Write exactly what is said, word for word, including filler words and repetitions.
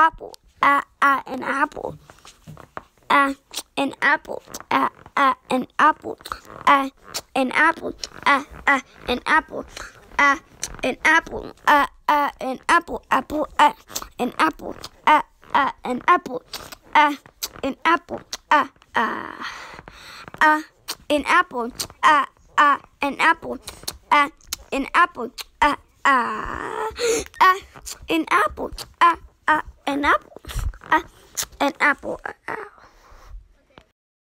apple. A, a, an apple. A, an apple. A, a, an apple. A, an apple. A, a, an apple. A, an apple. A, a, an apple. Apple. A, an apple. A, a, an apple. A, an apple. A, a, a, an apple. A, a, an apple. A, an apple. A, a, a, an apple. A, a, an apple. A, an apple.